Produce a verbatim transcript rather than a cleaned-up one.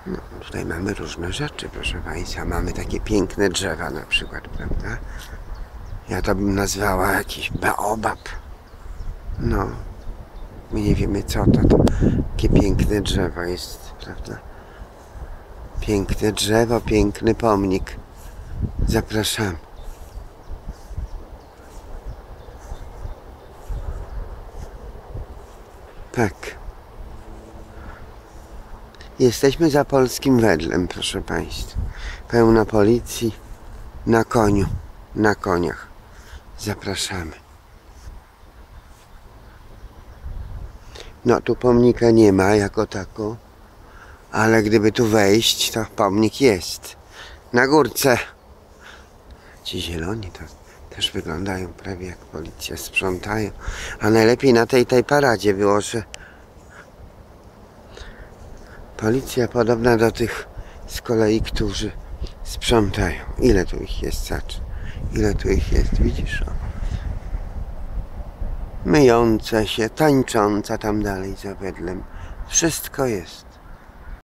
No, tutaj mamy różne rzeczy, proszę Państwa. Mamy takie piękne drzewa na przykład, prawda? Ja to bym nazwała jakiś baobab. No, my nie wiemy co to, to takie piękne drzewo jest, prawda? Piękne drzewo, piękny pomnik. Zapraszam. Tak. Jesteśmy za polskim wedlem, proszę Państwa. Pełno policji na koniu, na koniach. Zapraszamy. No tu pomnika nie ma jako tako, ale gdyby tu wejść, to pomnik jest. Na górce. Ci zieloni to też wyglądają prawie jak policja, sprzątają. A najlepiej na tej, tej paradzie było, że policja podobna do tych z kolei, którzy sprzątają. Ile tu ich jest, zacz? Ile tu ich jest, widzisz? O. Myjące się, tańcząca tam dalej za wedlem. Wszystko jest.